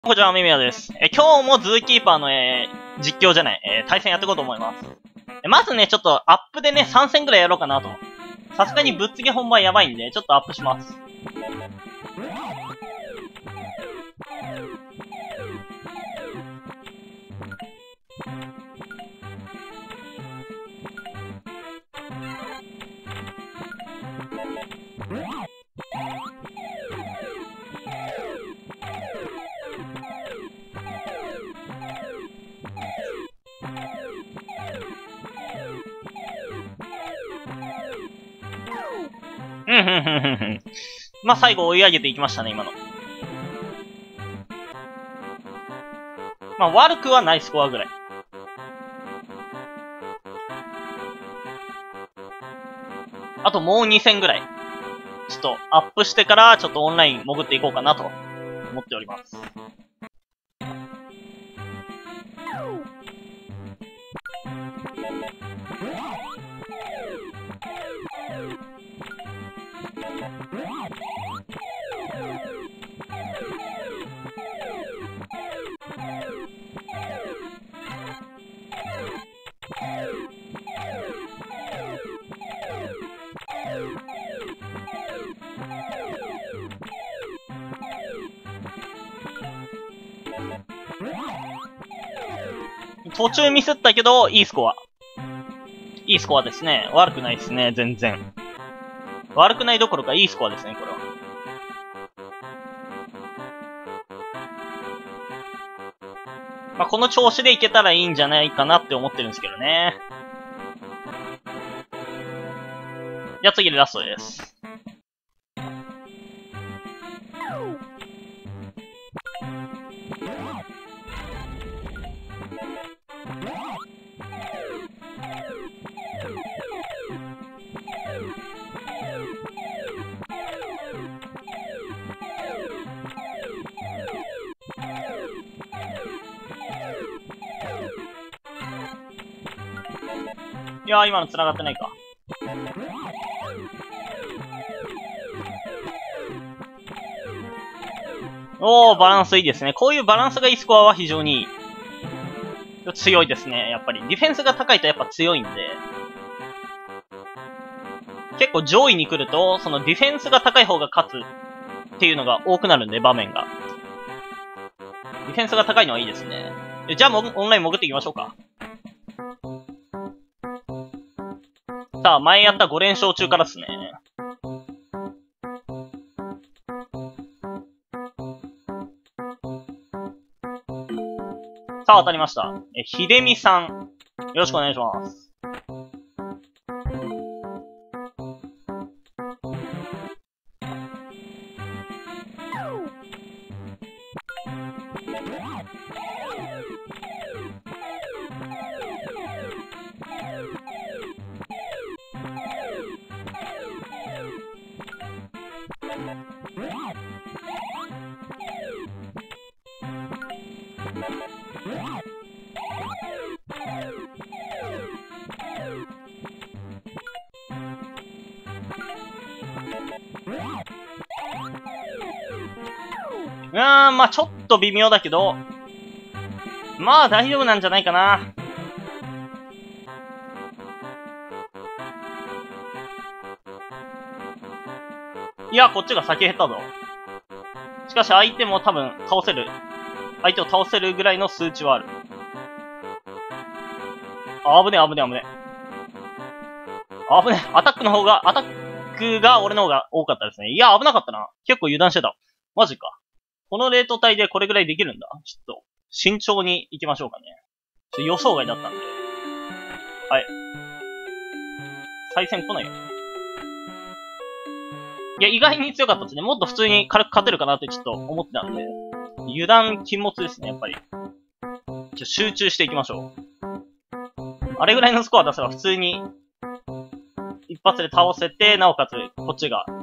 こんにちは、ミミヤです。今日もズーキーパーの、実況じゃない、対戦やっていこうと思います。まずね、ちょっとアップでね、3戦ぐらいやろうかなと。さすがにぶっつけ本番やばいんで、ちょっとアップします。まあ、最後追い上げていきましたね、今の。まあ、悪くはないスコアぐらい。あともう2戦ぐらい。ちょっとアップしてから、ちょっとオンライン潜っていこうかなと思っております。途中ミスったけど、いいスコア。いいスコアですね。悪くないですね、全然。悪くないどころかいいスコアですね、これは。まあ、この調子でいけたらいいんじゃないかなって思ってるんですけどね。じゃあ次でラストです。いやー、今の繋がってないか。おー、バランスいいですね。こういうバランスがいいスコアは非常にいい。強いですね、やっぱり。ディフェンスが高いとやっぱ強いんで。結構上位に来ると、そのディフェンスが高い方が勝つっていうのが多くなるんで、場面が。ディフェンスが高いのはいいですね。じゃあもオンライン潜っていきましょうか。さあ、前やった5連勝中からですね。さあ、当たりました。ひでみさん。よろしくお願いします。まあちょっと微妙だけど、まあ大丈夫なんじゃないかな。いや、こっちが先減ったぞ。しかし相手も多分倒せる。相手を倒せるぐらいの数値はある。あ、危ねえ危ねえ危ねえ。危ねえ。アタックが俺の方が多かったですね。いや、危なかったな。結構油断してた。マジか。このレート帯でこれぐらいできるんだ。ちょっと、慎重に行きましょうかね。予想外だったんで。はい。再戦来ないよ。いや、意外に強かったですね。もっと普通に軽く勝てるかなってちょっと思ってたんで。油断禁物ですね、やっぱり。集中していきましょう。あれぐらいのスコア出せば普通に、一発で倒せて、なおかつ、こっちが、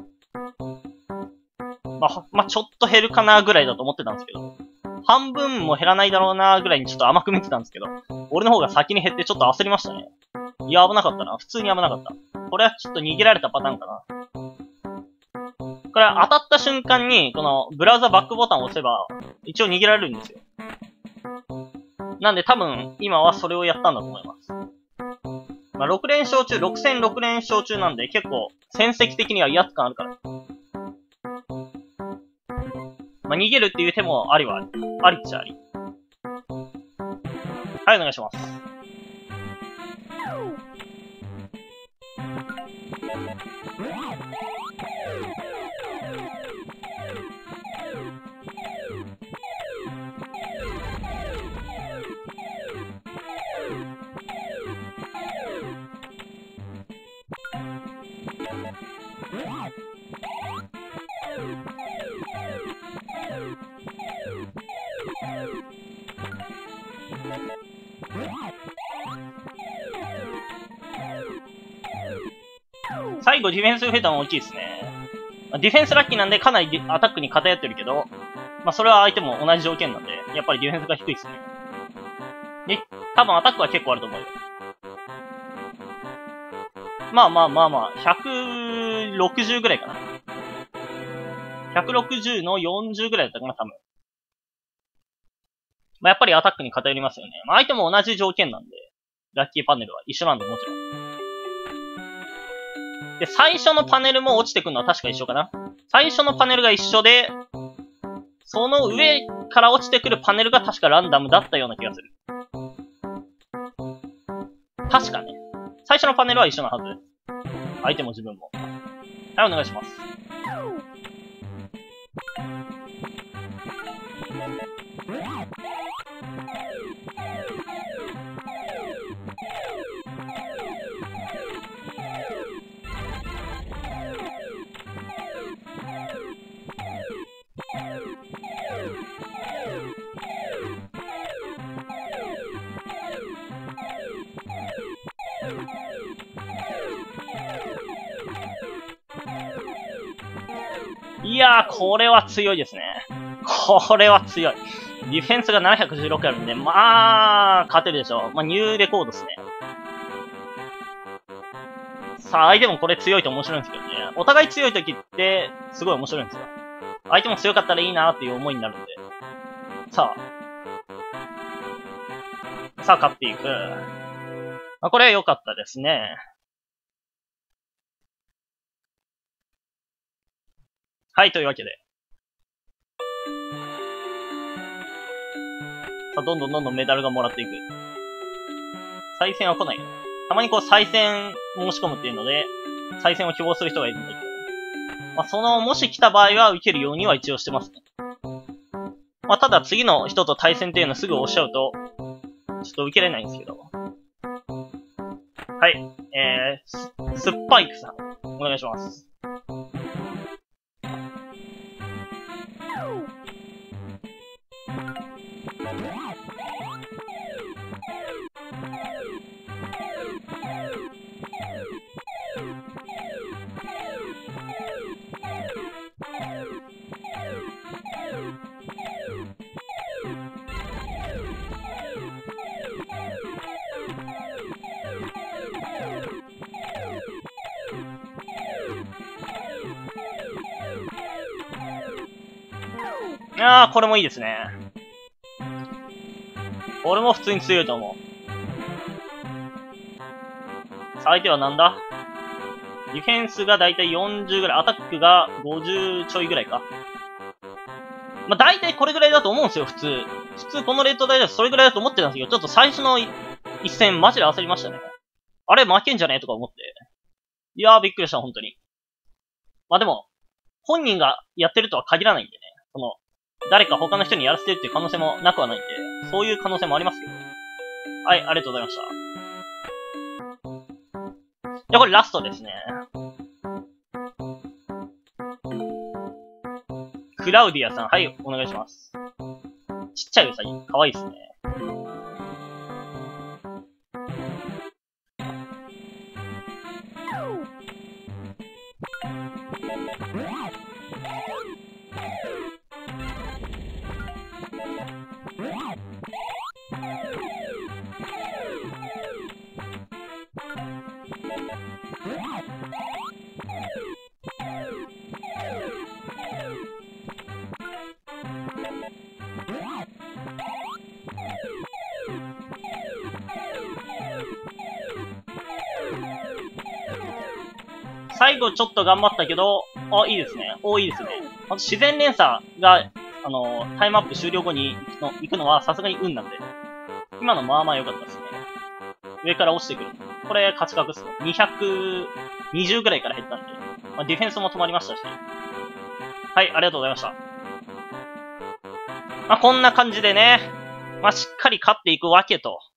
まあ、ちょっと減るかなぐらいだと思ってたんですけど、半分も減らないだろうなぐらいにちょっと甘く見てたんですけど、俺の方が先に減ってちょっと焦りましたね。いや、危なかったな。普通に危なかった。これはちょっと逃げられたパターンかな。 これ当たった瞬間に、このブラウザバックボタンを押せば、一応逃げられるんですよ。なんで多分、今はそれをやったんだと思います。まあ、6連勝中、6戦6連勝中なんで、結構、戦績的には威圧感あるから。まあ、逃げるっていう手もありはあり。ありっちゃあり。はい、お願いします。最後ディフェンス増えたの大きいですね。ディフェンスラッキーなんでかなりアタックに偏ってるけど、まあそれは相手も同じ条件なんで、やっぱりディフェンスが低いですね。で、多分アタックは結構あると思うよ。まあ、160ぐらいかな。160の40ぐらいだったかな、多分。まあやっぱりアタックに偏りますよね。まあ相手も同じ条件なんで、ラッキーパネルは一緒なんでもちろん。で、最初のパネルも落ちてくるのは確か一緒かな。最初のパネルが一緒で、その上から落ちてくるパネルが確かランダムだったような気がする。確かね。最初のパネルは一緒なはずです。相手も自分も。はい、お願いします。いやー、これは強いですね。これは強い。ディフェンスが716あるんで、まあ、勝てるでしょう。まあ、ニューレコードですね。さあ、相手もこれ強いと面白いんですけどね。お互い強い時って、すごい面白いんですよ。相手も強かったらいいなーっていう思いになるんで。さあ、勝っていく。まあ、これは良かったですね。はい、というわけで。さあ、どんどんメダルがもらっていく。再戦は来ないよね。たまにこう再戦申し込むっていうので、再戦を希望する人がいるんだけど。まあ、もし来た場合は受けるようには一応してますね。まあ、ただ次の人と対戦っていうのすぐ押しちゃうと、ちょっと受けれないんですけど。はい。スッパイクさん、お願いします。あー、これもいいですね。俺も普通に強いと思う。相手はなんだ？ディフェンスがだいたい40ぐらい、アタックが50ちょいぐらいか。まあ、だいたいこれぐらいだと思うんですよ、普通。普通このレート台だとそれぐらいだと思ってたんですけど、ちょっと最初の一戦マジで焦りましたね。あれ負けんじゃねえとか思って。いやーびっくりした、本当に。まあでも、本人がやってるとは限らないんでね。誰か他の人にやらせてるっていう可能性もなくはないんで、そういう可能性もありますけど。はい、ありがとうございました。じゃあこれラストですね。クラウディアさん、はい、お願いします。ちっちゃいウサギ、かわいいですね。 最後ちょっと頑張ったけど、あ、いいですね。いいですね。あと自然連鎖が、タイムアップ終了後に行くのはさすがに運なんで。今のまあまあ良かったですね。上から落ちてくる。これ勝ち確っすね。220ぐらいから減ったんで。まあ、ディフェンスも止まりましたし。はい、ありがとうございました。まあ、こんな感じでね、まあ、しっかり勝っていくわけと。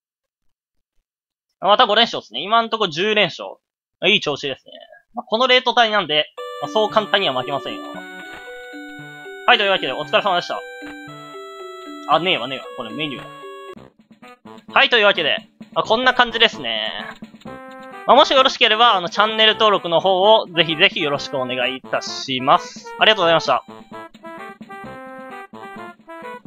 また5連勝ですね。今んとこ10連勝。いい調子ですね。まあ、このレート帯なんで、まあ、そう簡単には負けませんよ。はい、というわけでお疲れ様でした。あ、ねえわ。これメニューだ。はい、というわけで、まあ、こんな感じですね。まあ、もしよろしければ、チャンネル登録の方をぜひぜひよろしくお願いいたします。ありがとうございました。